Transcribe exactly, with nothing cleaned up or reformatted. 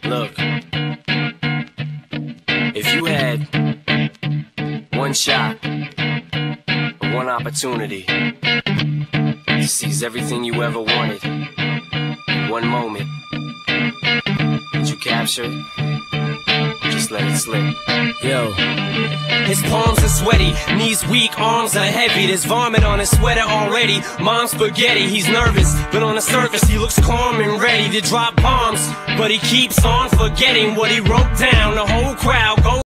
Look, if you had one shot, or one opportunity to seize everything you ever wanted in one moment, would you capture it? Or just let it slip? Yo. His palms are sweaty, knees weak, arms are heavy. There's vomit on his sweater already. Mom's spaghetti, he's nervous, but on the surface he looks calm and ready to drop bombs. But he keeps on forgetting what he wrote down. The whole crowd goes